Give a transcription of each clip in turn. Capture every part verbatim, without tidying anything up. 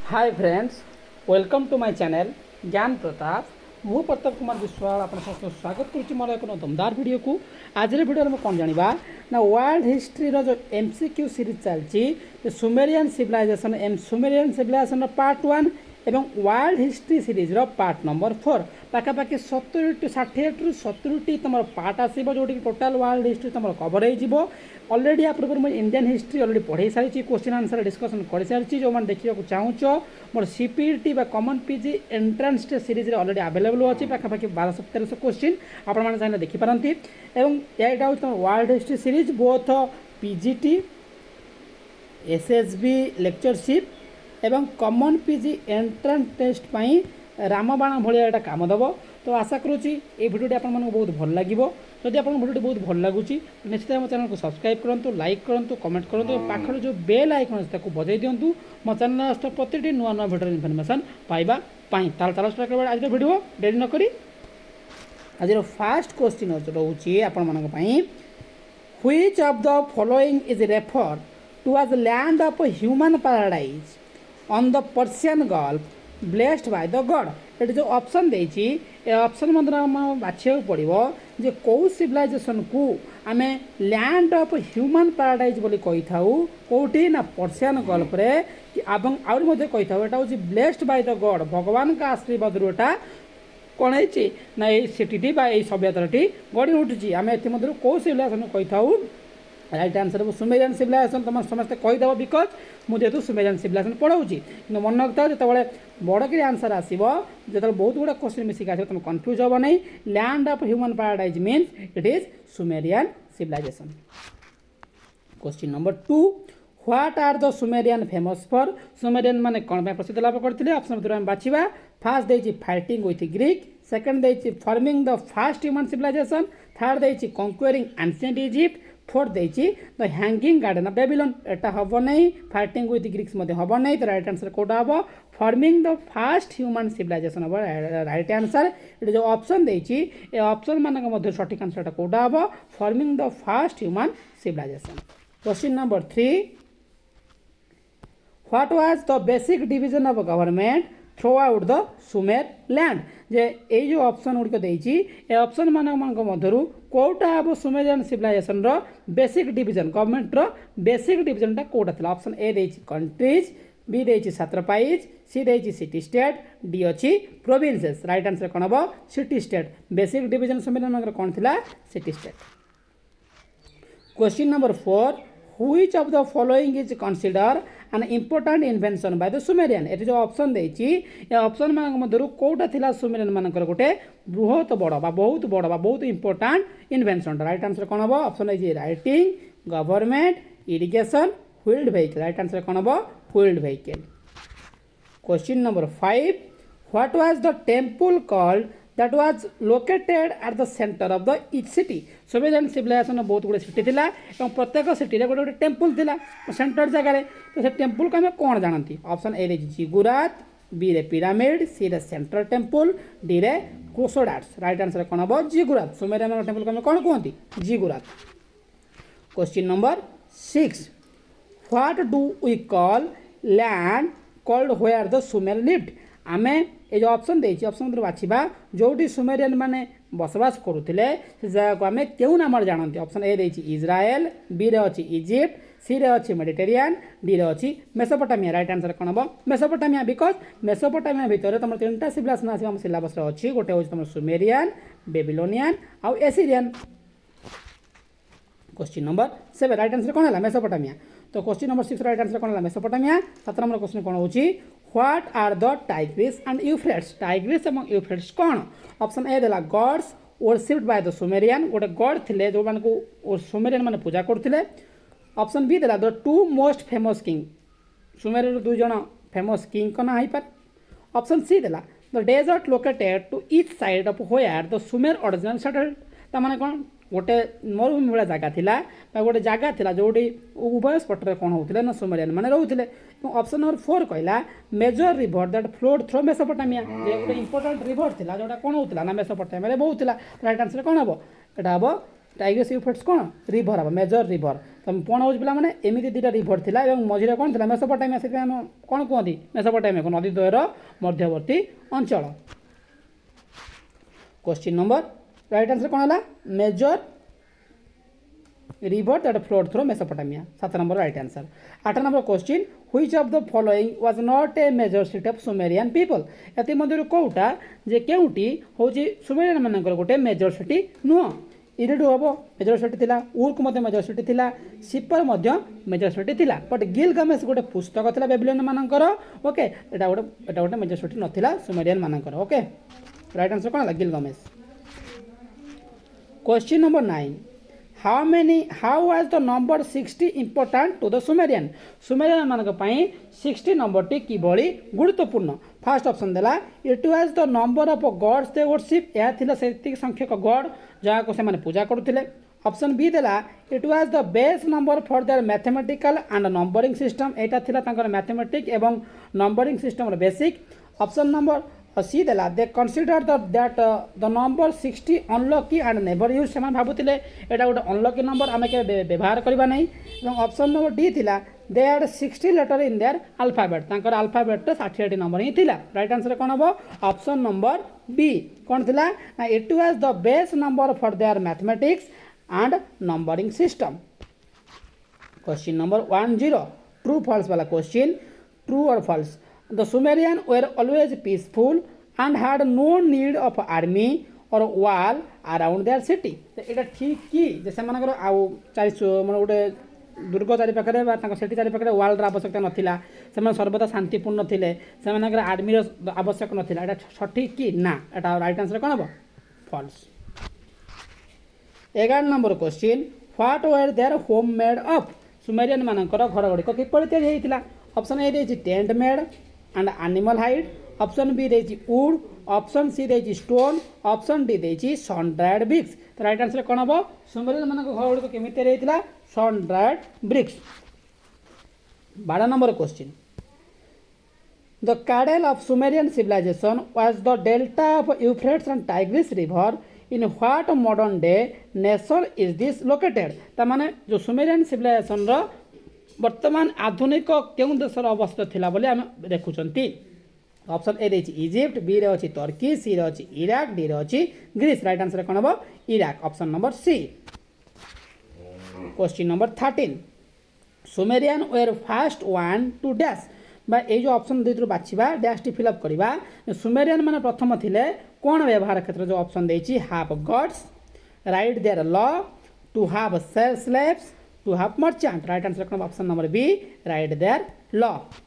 Hi friends, welcome to my channel Gyan Pratap. मु प्रताप कुमार विश्वाल आप समस्त स्वागत करुच्ची मोर एक दमदार वीडियो को। आज वीडियो में कौन जाना ना वर्ल्ड हिस्ट्री रो जो एमसीक्यू सीरीज चलती सुमेरियन सिविलाइजेशन एम सुमेरियन सिविलाइजेशन पार्ट वन एवं वर्ल्ड हिस्ट्री सीरीज रो पार्ट नंबर फोर पाखापाखि सत्तरी टू षाठी रु सत्तरी तुम पार्ट आसो जो टोटाल वर्ल्ड हिस्ट्री तुम कवर हो ऑलरेडी आप मुझे इंडियन हिस्ट्री ऑलरेडी पढ़ाई सारी क्वेश्चन आंसर डिस्कसन कर सारी जो मैंने देखा चाहूँ मोर CPT common PG entrance test series already available अच्छी पाखापाखि बारह तेरह क्वेश्चन आपने चाहिए देखिपारती और यहाँ हूँ तुम world history series both PGT SSB lectureship एवं कॉमन पीजी एंट्रांस टेस्ट पाई रामबाण भाया काम दब। तो आशा करुँची ये भिडियोटी आपको बहुत भल लगे। जदि आप भिडियोटी बहुत भल लगुच निश्चित मो चैनल को सब्सक्राइब करूँ, लाइक करूँ, कमेंट करूँ, पाखर जो बेल आइकन अच्छे बजाई दिंतु मो चैनल प्रति नुआ नुआ भिडियो इनफर्मेशन पाइबा चल चल स्टार्ट कर आज भिडियो डेरी नक आज फास्ट क्वेश्चन रोचे आपण which of the following is refer to as land of human paradise on the Persian Gulf blessed by the god. ये जो ऑप्शन देती ऑप्शन मतलब बाछा पड़ो जे कौ सिविलाइजेशन को आम लैंड ऑफ ह्यूमन पैराडाइज बोली कही था कौटी ना पर्शियन गल्फ रे आउरी कही था यहाँ हूँ ब्लेस्ड बाय द गॉड भगवान का आशीर्वाद रूटा कौन है ना ये सिटी सभ्यताटी गढ़ी उठुची आम ए कौ सिविलाइजेशन कही था राइट आंसर सुमेरियन सिविलाइजेशन तुम समस्ते कहीदेव बिकज मुझे सुमेरियन सिविलाइजेशन पढ़ाऊँगी कि मन रखता जो बड़क आंसर आसो जो बहुत गुड़ा क्वेश्चन मिसिक आस तुम कन्फ्यूज हे नहीं। Land of human paradise means it is Sumerian civilisation. Question number two what are the Sumerian famous for Sumerian माने कौन प्रसिद्ध लाभ करते ऑप्शन भर बाछा फास्ट देती फाइटिंग विथ ग्रीक सेकेंड देती forming the first human civilisation third देती कॉन्क्वेरिंग एंशिएंट इजिप्ट फोर्थ देती the hanging garden of Babylon एटा हम नहीं फाइटिंग विथ ग्रीक्स हम नहीं तो राइट आंसर कौटा हम forming the first human civilisation हम राइट आंसर ये जो ऑप्शन देती ये ऑप्शन मान सठिक आंसर कौटा हम forming the first human civilisation. Question number three what was the basic division of government throughout the Sumer land जे ये जो ऑप्शन गुड़िक देती ए ऑप्शन मान मध्य कौटा हम सुमेरियन सिविलाइजेशन रो बेसिक डिवीजन गवर्नमेंट रो बेसिक डिवीजन टा कौटा था ऑप्शन ए देती कंट्रीज बी देती सैट्रपाइज सी देती सिटी स्टेट डी अच्छी प्रोविंसेस राइट आंसर कौन हम city state basic division Sumerian कौन थी city state. Question number four which of the following is consider an important invention by the Sumerian ये जो option देती option मध्य कौटा था सुमेरियन मानकर गोटे बृहत बड़ बहुत बड़ बहुत इम्पोर्टाट इन्वेंशन राइट आंसर कौन हम ऑप्शन है writing government irrigation wheeled vehicle right answer कौन हम wheeled vehicle. Question number five what was the temple called that was located at the centre of the each city Sumerian civilisation बहुत गुड़े city थी और प्रत्येक city गोटे गोटे temple थी सेंटर जगह तो से टेम्पल को आम कौन जानती ऑप्शन ए जिगुरात बी रे पिरामिड सी रे सेंट्रल टेम्पल डी रे क्रोसोडाट्स राइट आंसर कौन हम जिगुरात सुमेरियन टेम्पल को आम कौन कहते ziggurat. Question number six what do we call land called where the Sumer lived आमे ये जो ऑप्शन देती ऑप्शन बाछा जोटी सुमेरियन माने बसवास करुले से जगह को आम क्यों नाम जानते ऑप्शन ए देती इज्राएल बी रे अच्छी इजिप्ट सी रे अच्छी मेडिटेरियन डी रे अच्छी मेसोपोटामिया राइट आंसर कौन हम मेसोपोटामिया बिकज मेसोपोटामिया भितर तुम तीन टा सिविलाइजेशन आस सिलेबस अच्छी गोटे हूँ तुम सुमेरियन बेबीलोनियन आउ Assyrian. Question number seven right answer कौन है मेसोपोटामिया तो question number six right answer कौन है मेसोपोटामिया। सात नंबर क्वेश्चन कौन होची what are the Tigris and Euphrates Tigris एवं यूफ्रेट्स कौन ऑप्शन ए देला gods worshipped by the Sumerian गोटे गॉड थे जो मान को सुमेरियन माने पूजा करते ऑप्शन बी देला the two most famous king Sumerian दुई जन फेमस किंग का ना पार ऑप्शन सी देला the desert located to each side of where the Sumer original settled ता माने कौन गोटे मरुभूमि भाया जगह था गोटे जगह था जोटी उभय स्पटे कौन होते ना सुमेरियन मैंने रोते ऑप्शन नंबर फोर कहला major river that flowed through Mesopotamia गोटे इंपोर्टाट रिवर था जोटा कौन होता ना मेसोपोटामिया बहुत राइट आंसर कौन हम यहाँ हम टाइग्रिस यूफ्रेट्स कौन रिभर हम मेजर रिभर तो कौन हो पे मैंने एमती दुटा रिभर था और मझे कौन था मेसोपोटामिया से कौन कहते मेसोपोटामिया को नदी द्वयर मध्यवर्ती अंचल। क्वेश्चन नंबर राइट आंसर कौन है major river that flowed through Mesopotamia सात नंबर राइट आंसर। आठ नंबर question which of the following was not a major city of Sumerian people एति मध्यरु कोउटा जे केउटी होची सुमेरियन मानकर गोटे मेजर सिटी नुह इरिडु हबो मेजर सिटी थिला उर्क मध्य मेजर सिटी थिला सिपर मध्य मेजर सिटी थिला बट गिलगामेश गोटे पुस्तक थिला बेबिलोनियन मानकर ओके एटा गोटे एटा गोटे मेजर सिटी नथिला सुमेरियन मानकर ओके राइट आंसर कोन ला Gilgamesh. Question number nine how many how was the number sixty important to the Sumerian Sumerian मानक पई sixty नंबर टी कि बड़ी गुरुत्वपूर्ण फर्स्ट ऑप्शन देला it was the number of gods they worship या थिला सेतिक संख्यक गॉड जहा को से माने पूजा करूथिले। ऑप्शन बी देला it was the base number for their mathematical and numbering system एटा थिला तांकर मैथमेटिक एवं नंबरिंग सिस्टम रो बेसिक। ऑप्शन नंबर सी देला they consider that the number sixty unlucky and never use से भावुले एटा गोटे अनलकी नंबर आम के व्यवहार करवा नहीं। ऑप्शन नंबर डी थिला they had sixty letter in their alphabet तांकर अल्फाबेट षाठी नंबर ही थिला राइट आंसर कौन हम ऑप्शन नंबर बी कौन थिला ना it was the base number for their mathematics and numbering system. Question number one zero true false वाला क्वेश्चन ट्रू और false The Sumerian were always peaceful and had no need of army or wall around their city. एटा ठीक कि जैसे मानकर आउ चारि मन गोटे दुर्ग चारि पाखे सेठी चारि पाखे वाल्र आवश्यकता नाला से सर्वदा शांतिपूर्ण थे से आर्मी आवश्यक नाला एटा सठिक कि ना एटा राइट आंसर कौन हम फॉल्स। एगार number question what were their home made of Sumerian मानकर घर गुड़िक किपर तैयारी ऑप्शन ए देछि tent made and animal hide option B देछि वुड ऑप्शन सी देछि स्टोन ऑप्शन डी देछि सन ड्राइड ब्रिक्स तो राइट आंसर कौन हम सुमेरियन मान घर गुड़िक केमी तैयारी सन ड्राइड ब्रिक्स। बारह number question the cradle of Sumerian civilisation was the delta of Euphrates and Tigris river in what modern day nation is this located तामाने जो सुमेरियन सिविलाइजेशन रो वर्तमान आधुनिक क्यों देशर अवस्थित थिला बोली आम देखुचंती। ऑप्शन ए देछि इजिप्ट बी रे अछि तुर्की सी रे अछि इराक डी रे अछि ग्रीस राइट आंसर कोन हो Iraq option number C. Question number thirteen Sumerian were first one two dash बा ये जो ऑप्शन दुई बाछिबा डैश टी फिलअप करवा सुमेरियन माने प्रथम थिले कोन व्यवहार क्षेत्र जो ऑप्शन देछि have gods write their law to have slaves to have merchant right answer कौन option number B write their law.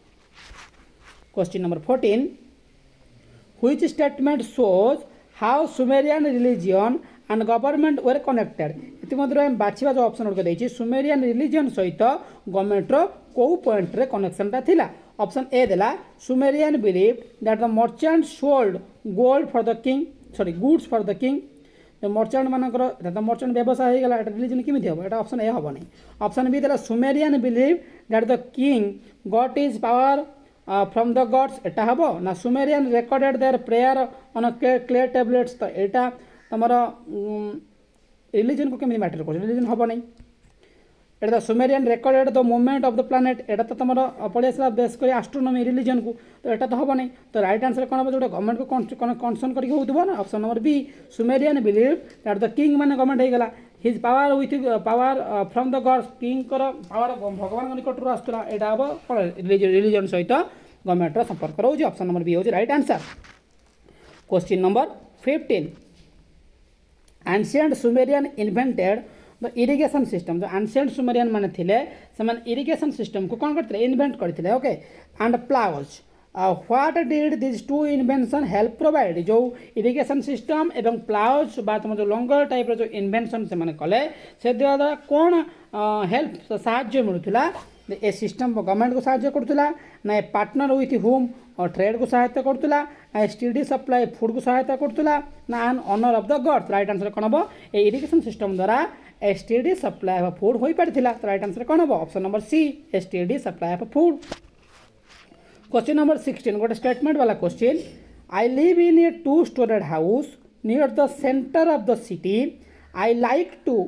Question number fourteen which statement shows how Sumerian religion and government were connected इतिमध्य आम बाछिबा जो option गुड़िक देछि Sumerian religion सहित government रो को point रे कनेक्शनटा थिला। ऑप्शन ए देला Sumerian believe that the merchant sold gold for the king sorry goods for the king merchant मानकर तो मर्चेंट व्यवसाय हो गला रिलीजन केमी हम यहाँ ऑप्शन ए हम नहीं। ऑप्शन बी देला Sumerian believe that the king got is power from the gods एटा हम ना Sumerian recorded their prayer on clay tablets तो यहाँ तुम रिलीजन को केमी मैटर कर रिलीजन हम नहीं एटा Sumerian recorded the movement of the planet एटा तो तुम पड़े आसला बेस कर एस्ट्रोनॉमी रिलीजन को तो यहाँ तो हम नहीं तो राइट आंसर कौन हम जो गवर्नमेंट को कनसर्न करके हो ना option number B Sumerian believe that the king माने गवर्नमेंट हो गला his power with power from the gods king कर पावर भगवान निकट आसला यहाँ हम कौन रिलीजन सहित गवर्नमेंट संपर्क रोचे ऑप्शन नंबर बी हो right answer. Question number fifteen ancient Sumerian invented the irrigation system जो एंशिएंट सुमेरियन माने थिले समान इरिगेशन सिस्टम को कौन करते इन्वेंट करते okay and plows what did this two invention help provide जो इरिगेशन सिस्टम एवं प्लाउज बा तुम जो लंगर टाइप जो इन्वेंशन से कले से द्वारा कौन हेल्प साहाय्य मिलूला ए सिस्टम गवर्नमेंट को साहाय्य करूला ना पार्टनर विथ हुम और ट्रेड को सहायता करूला ना स्टडी सप्लाई फूड को सहायता करूला ना an honour of the gods right answer कौन हम ए इरिगेशन सिस्टम द्वारा एसटीडी सप्लाई ऑफ फूड हो पारिथिला तो राइट आंसर कौन हम option number C steady supply of food. Question number sixteen गोटे स्टेटमेंट वाला question I live in a two storeyed house near the centre of the city I like to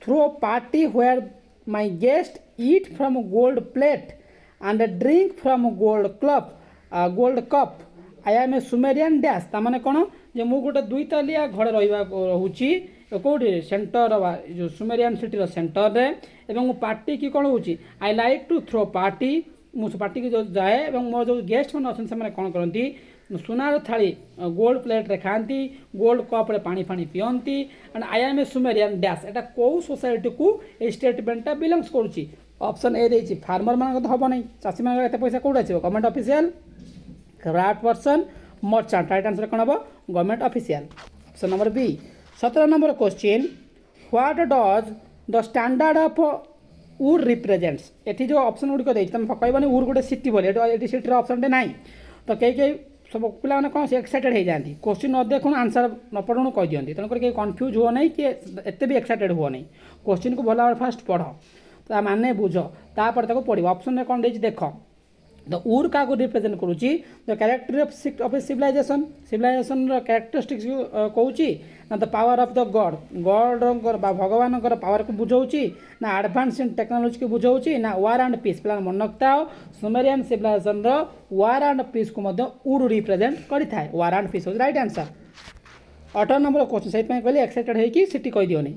throw party where my guest eat from gold plate and drink from gold cup uh, gold cup I am a Sumerian dash ता माने कौन जे मु गोटे दुई तलिया घर रहा रोचे कौटी सेंटर जो सुमेरियन सिटी सेंटर रे एवं पार्टी की कौन होची I like to throw party मुझे पार्टी की जो जाए और मोर जो गेस्ट मैंने अच्छे से कौन करती सुनार थाली गोल्ड प्लेट रे खाती गोल्ड कप रे पानी फानी पियंती and I am a Sumerian dash एटा कौ सोसाइटी को ए स्टेटमेंटा बिलंग्स करुच्ची ऑप्शन ए देछि फार्मर मान तो हम नहीं चाषी मान एत पैसा कौट आसो government official craft person merchant right answer कौन हम government official option number B सत्रह number question what does the standard of Ur represents एटी जो ऑप्शन गुड़िक देती तुम कहबनी उड गोटे सिटी बोली ये सिटी ऑप्शन ना तो कई कई सब पिला कौन से एक्साइटेड हो जाती क्वेश्चन न देखु आंसर न पढ़ू कह दिखती तेणुक कहीं कन्फ्यूज हुआ नहीं कि एत भी एक्साइटेड हुआ नहीं क्वेश्चन को भल भाव फास्ट पढ़ ता माने बुझ तापर पढ़ ऑप्शन में कौन देख देख द उड क्या रिप्रेजेंट करुच्ची the characteristics of a civilization civilization characteristics कौच ना the power of the god god भगवान पावर को बुझाऊँ ना एडवांस इन टेक्नोलॉजी को बुझाऊँ ना वार एंड पीस पे मन रखता Sumerian civilization war and peace को उड रिप्रेजेंट करें war and peace right answer अठारह नंबर क्वेश्चन से कहली एक्साइटेड होगी सीटी कह दियोनी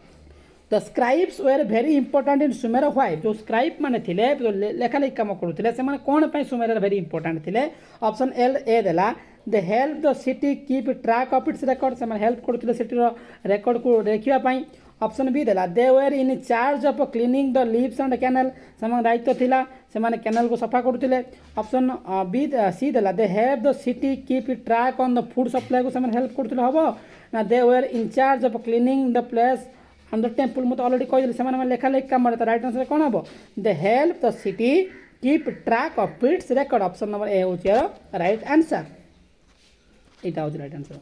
the scribes were very important in Sumer why जो स्क्राइब मैंने थे जो लेखा लेखि कम करुले से कौन पर सुमेर भेरी इंपोर्टाट थे ऑप्शन एल ए देला they help the city keep track of its record से हेल्प करुले सिटीर रेकर्ड को रखापी ऑप्शन बी देला they were in charge of cleaning the levees and canal से दायित्व थिला से कैनल को सफा करुले ऑप्शन बी सी देला they help the city keep track on the food supply को से हेल्प करुले हम ना they were in charge of cleaning the place on the temple मुझे अलरेडी कहली से लेखा लेखि कम राइट आंसर कौन हम they help the city keep track of its record option number A हूँ राइट आंसर यहाँ हूँ राइट आंसर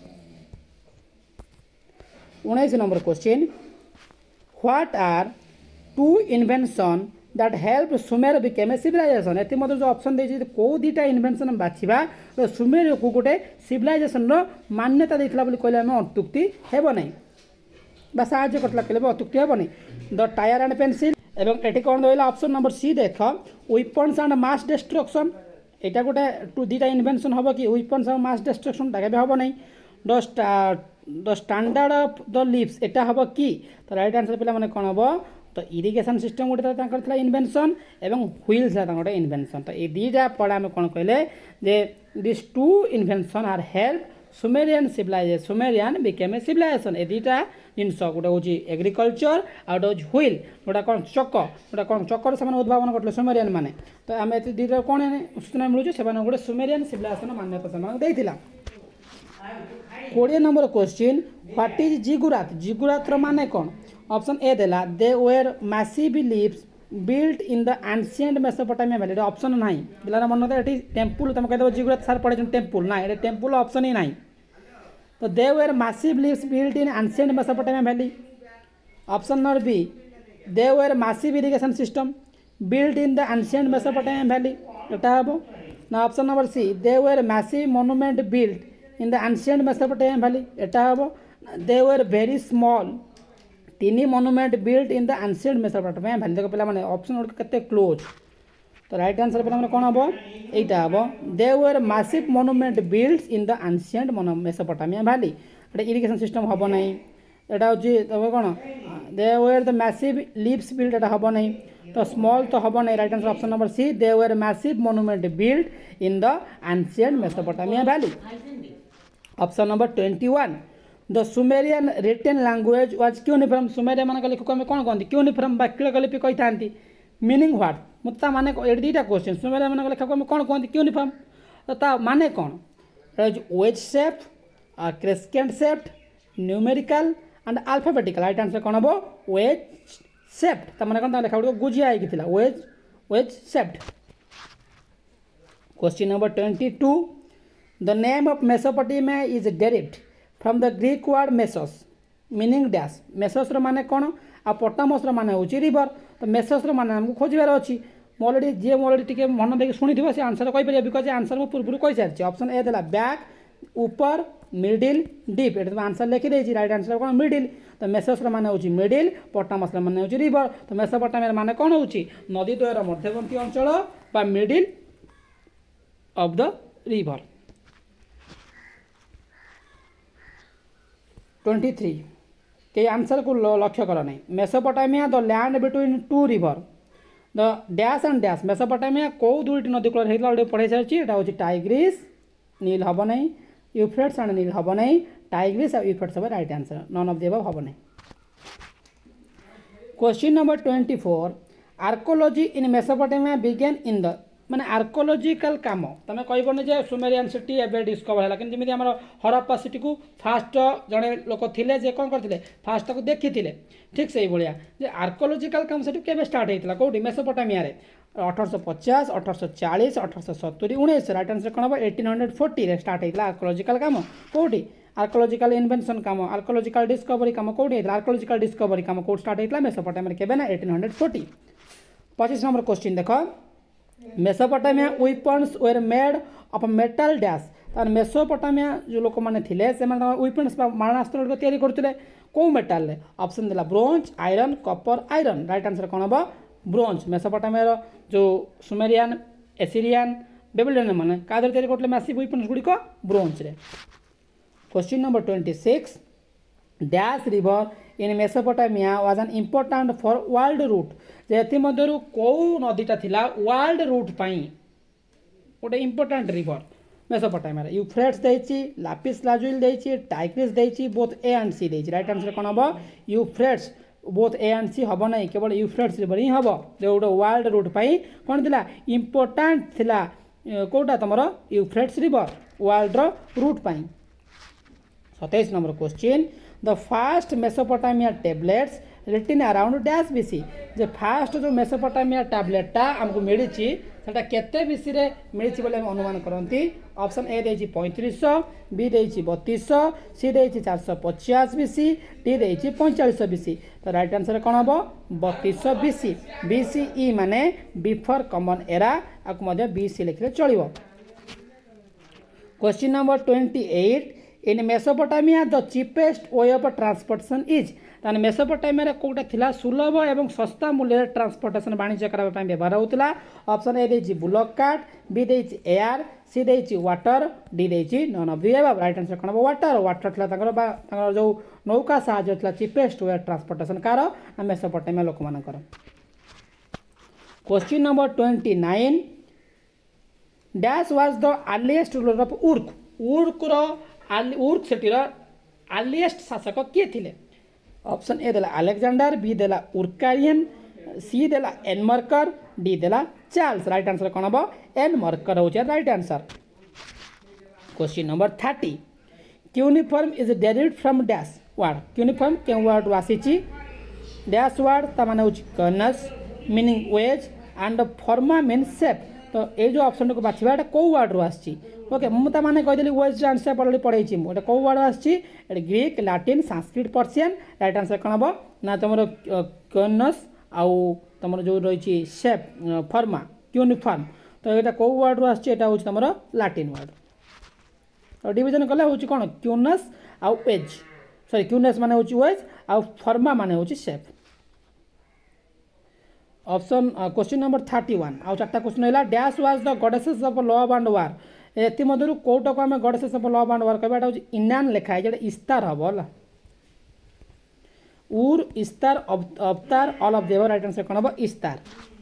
उन्नीस number question what are two invention that help Sumer became a civilization ये मतलब जो ऑप्शन देती कौ दुटा इन्वेंशन बाछा तो सुमेर को गोटे सिविलाइजेशन मान्यता देता कहले आम अत्युक्ति हेब नहीं बा साहाଯ୍य करता कहले अत्युक्ति हेबनी द टायर एंड पेंसिल एवं एटी कौन रहा ऑप्शन नंबर सी देख वेपन्स एंड मास डिस्ट्रक्शन यहाँ गोटे टू दुटा इन्वेंशन हम कि वेपन्स एंड मास डिस्ट्रक्शन टाके भी हम नहीं the the standard of the levees एटा हम कि तो राइट आंसर पे मैंने कौन हम तो इरिगेशन सिस्टम गोटे इन्वेंशन एवं व्हील्स गोटे इन्वेंशन तो ये दुटा पढ़ा आम कौन कहले जे this two invention are help Sumerian civilization Sumerian became a civilization ये दुटा जिनस गोटे हूँ एग्रिकल्चर आउ गोटे व्हील गोटा कौन चक गोटा कौन चक्कर से उद्भावन करते सुमेरियन मैंने तो आम ये दुटा कौन सूचना मिलूँ से गोटे सुमेरियन सिविलाइजेशन मान्यता से देता कोड़े number question what is ziggurat ziggurat माने कौन ऑप्शन ए देला they were massive levees built in the ancient Mesopotamia valley option ना पिला मन ये टेम्पल तुम कह जिगुरात सार पढ़े टेम्पल ना ये टेम्पल ऑप्शन ही ना तो they were massive levees built in ancient Mesopotamia valley option number B they were massive irrigation system built in the ancient Mesopotamia valley एटा हम ना option number C they were massive monument built in the ancient Mesopotamia valley एटा हम they were very small तीन monument built in the ancient Mesopotamia valley देखो पे option गुड के क्लोज तो राइट आंसर पे कौन हम यहाँ हम they were massive monument built in the ancient Mesopotamia valley ये इरिगेशन सिस्टम हम ना यहाँ हूँ तब कौन they were the massive levees built यहाँ हम ना तो स्मॉल तो हम ना right answer option number C they were massive monument built in the ancient Mesopotamia valley option number twenty one the Sumerian written language was cuneiform Sumerian मान लिखक आम कौन कहते क्यूनिफॉर्म बा क्लिपि कही था मीनिंग व्हाट मतलब माने ये दुटा क्वेश्चन सुमेरियन मान लिखक आम कौन कहते क्यूनिफॉर्म तो ता माने कौन wedge shape crescent shaped numerical and alphabetical right answer कौन हम वेज शेप्ड माने कौन लिखा गुड़ गुजिया होगी wedge wedge shaped question number twenty two the name of Mesopotamia is derived from the Greek word mesos meaning dash mesos माने कौन आ पोटामस माने हूँ रिवर तो मेसोस माने हमको खोजार अच्छी मो अलरेडी जी मो अलरेडी टे मन देखिए शुणी से आंसर कहीपर बिकज आंसर मुझे पूर्व कही सारी ऑप्शन ए देला बैक ऊपर मिडिल डीप ये आंसर लिखी देती राइट आंसर कौन मिडिल तो मेसोसर मान हूँ मिडिल पोटामसर मान हूँ रिवर तो मेसोपोटामिया मान कौन हूँ नदी द्वयर मध्यवर्ती अंचल बा middle of the river. Twenty three के आंसर को लक्ष्य कर नहीं Mesopotamia the land between two river the dash and dash Mesopotamia कौ दुईट नदी कूल होता पढ़ाई सारी यहाँ हूँ टाइग्रीस नील हम नहीं यूफ्रेट्स एंड नील हम नहीं टाइग्रीस और यूफ्रेट्स हम right answer none of the above हम नहीं। Question number twenty four archaeology in Mesopotamia began in the माने आर्कोलॉजिकल काम तुम कहबन जे सुमेरियन सिटी एबे डिस्कवर है कि जमी आम हरप्पा सिटी को फास्ट जड़े लोक थे जे कौन करते फास्ट ताको देखी ठीक से भाया जे आर्कोलॉजिकल काम से केबे स्टार्ट होता कौटी मेसोपोटामिया रे अठरश पचास अठरश चालीस अठरश सतुरी उन्नीस राइट आंसर कौन हम एटीन हंड्रेड फोर्टी रे स्टार्ट होता आर्कोलॉजिकल काम कौटी आर्कोलॉजिकल इन्वेंशन काम आर्कोलॉजिकल डिस्कवरी काम कौटी आर्कोलॉजिकल डिस्कवरी काम कौट स्टार्ट होता मेसोपोटामिया केबे ना एटीन हंड्रेड फोर्टी। पच्चीस नंबर क्वेश्चन देख Mesopotamia weapons were made of metal dash तार मेसोपोटामिया जो लोक मैंने थे से वेपन्स मारणास्त्र तैयारी करते कौ मेटाल ऑप्शन देला bronze iron copper iron right answer कौन हम ब्रोंज मेसोपोटामिया जो सुमेरियन एसीरियन बेबीलोनियन मैंने क्या तैयारी करते मैसिव वेपन्स गुड़िक ब्रोंज रे। Question number twenty six dash river in Mesopotamia was an important for world route जे मध्य कौ नदीटा थिला वर्ल्ड रूट पाई गोटे इम्पोर्टाट रिवर मेसोपोटामिया यूफ्रेट्स देछि लापिस लाजुइल देछि टाइग्रिस देछि बोथ ए एंड सी देछि राइट आंसर कौन हम Euphrates both A and C हम नहीं केवल यूफ्रेट्स रिवर ही हम जो गोटे वर्ल्ड रूट पाई कौन थिला इम्पोर्टाट थिला कोटा तुम यूफ्रेट्स रिवर वर्ल्ड रूट पाई। सत्ताईस number question the first Mesopotamia tablets written around dash BC जे फास्ट जो मेसोपोटामिया टैबलेटा आमको मिली सेटा केते बीसी रे मिली बोले अनुमान करती ऑप्शन ए देछि पैंतीस बी देछि बत्तीस सी देछि चार सौ पचास बीसी डी देछि पैंतालीस बीसी तो राइट आंसर कौन हम बत्तीस बीसी बीसीई माने बिफोर कॉमन एरा आपको मध्य बीसी लिखले चलिबो। Question number twenty eight in Mesopotamia the cheapest way of transportation is ताने मेसोपोटामिया कोटा थिला सुलभ एवं सस्ता मूल्य ट्रांसपोर्टेशन वाणिज्य करबा पई व्यवहार होतला ऑप्शन ए देछि बुलक कार्ट बी देछि एयर सी देछि वाटर डी देछि none of the above right answer कोन वाटर वाटर थिला ताकर बा ताकर जो नौका साहाय्य थिला चीपेस्ट वे ट्रांसपोर्टेशन कार मेसोपोटामिया लोक मानकर। Question number twenty nine dash was the earliest ruler of Uruk Uruk रो उर्क सिटीर अर्लीएस्ट शासक किए थिले ऑप्शन ए देला अलेक्जेंडर बी देला उर्कारियन सी देला एनमर्कर डी देला चार्ल्स राइट आंसर कौन हम एनमर्कर हो right answer. Question number thirty cuneiform is derived from dash word cuneiform क्यों वर्ड आसी डैश वर्ड ताने हूँ cuneus meaning wedge and forma mean shape तो ये जो ऑप्शन को बाछा कौ वर्ड रू आसी ओके मुझे मैंने कहीदेली वेज आंसर पढ़ी पढ़ाई मुझे कौ वर्ड आसी Greek Latin Sanskrit Persian right answer कौन हम ना तुम कर्नस आउ तुम जो रही शेप फर्मा यूनिफॉर्म तो यहाँ कौ वर्ड रू आसी हूँ तुम लाटिन वर्ड और डिविजन कले हूँ कौन क्यूनस आउ वेज सॉरी क्यूनस माने हूँ वेज आउ फर्मा माने हूँ shape. Option question number thirty one आउ चार्टा क्वेश्चन है dash was the goddesses of love and war एमध्य कौटा को आम goddesses of love and war कहवा हूँ इनान लिखाए जो इस्तार हम है उर इस्तार अवतार ऑल ऑफ देव राइट आंसर कौन हम Ishtar.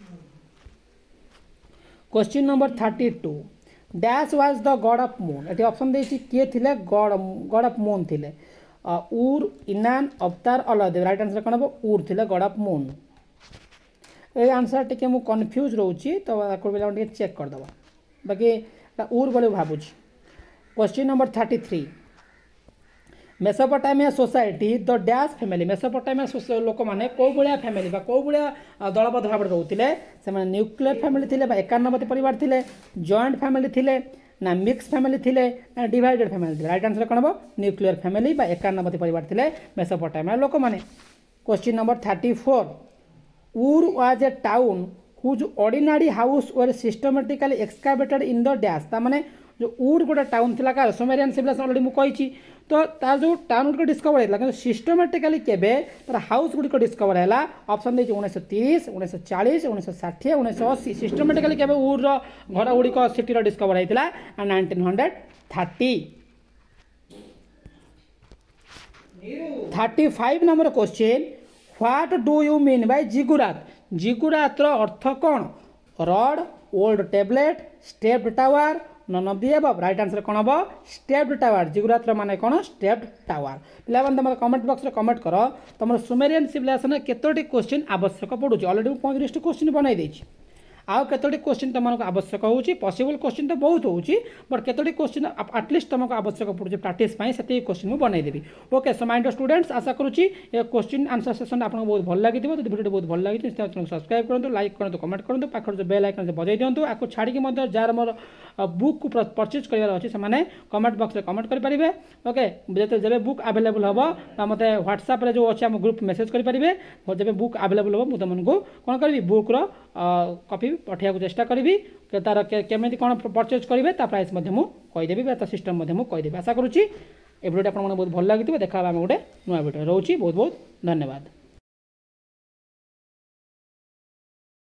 Question number thirty two dash was the god of moon ये ऑप्शन देती किए थे गॉड गॉड ऑफ मून थे उर इनान अवतार ऑल ऑफ देव राइट आंसर कौन हम Ur the god of moon ये आंसर टे मुझे कन्फ्यूज रोचे तो पे चेक करदे बाकी उर बोले भावुँ। Question number thirty three Mesopotamia society the dash family Mesopotamia लोक मैंने कौ भाया फैमिली कौ भाया दलबद्ध भाव रोते से न्यूक्लियर फैमिली थे एकान्नबती परिवार थे जॉइंट फैमिली थे ना मिक्स फैमिली थे ना डिवाइडेड फैमिली थे राइट आंसर कौन हम न्यूक्लियर फैमिली एकान्नबती परिवार थे मेसोपोटामिया लोक मैंने। Question number thirty four Ur was a town whose ordinary house were systematically excavated in the dash तार माने जो उड गोटे टाउन थी कार सुमेरियन सिविलाइजेशन ऑलरेडी मुझे तो तार जो टाउन गुड़िक डिस्कवर होता है सिस्टमेटिकाली केबे तार हाउस गुड़िक डिस्कवर है ऑप्शन देखिए उन्नीस तीस उन्नीस चालीस उन्नीस षाठी उन्नीस अशी सिस्टमेटिकाली केबे उड घर गुड़िक सिटी डिस्कवर होता है nineteen hundred thirty thirty five number question what do you mean by ziggurat ziggurat अर्थ कौन रड old tablet stepped tower none of the above right answer कौन हम स्टेप्ड टावर जिगुरात माने कौन स्टेप्ड टावर पिला तुम कमेंट बॉक्स में कमेंट कर तुम सुमेरियन सिविलाइजेशन केतोटी क्वेश्चन आवश्यक पड़ुଛି ऑलरेडी पैंतीस क्वेश्चन बनाई देछि आउ केतोटी क्वेश्चन तुमको आवश्यक होची पॉसिबल क्वेश्चन तो बहुत होची बट केतोटी क्वेश्चन एटलिस्ट तुमको आवश्यक पड़ुଛି प्रैक्टिस पई सेती क्वेश्चन मु बनाई देबी ओके सो माइंड स्टूडेंट्स आशा करूची ये क्वेश्चन आंसर सेशन आपको बहुत भल लगी थी वीडियो बहुत भल लगी चैनल सब्सक्राइब करूँ लाइक करूँ कमेंट करूँ पाखर जो बेल आइकन से बजाई दिंतु आपको छाड़ी जार मोर बुक को परचेज करार अच्छे से कमेंट बॉक्स में कमेंट करेंगे ओके जब बुक आवेलेबल हम मत व्हाट्सएप जो अच्छे आम ग्रुप मेसेज करेंगे जब बुक आवेलेबल हम मुझे तुमको कौन करी बुक्र कॉपी पठाइବାକୁ चेष्टा करी तार केमी कौन परचेज करेंगे प्राइस कहीदेवी सिस्टम कहीदेवी आशा करुँची ए भिडियो आप बहुत भल लगी देखा आम गोटे नुआ भिडियो रोचे बहुत बहुत धन्यवाद।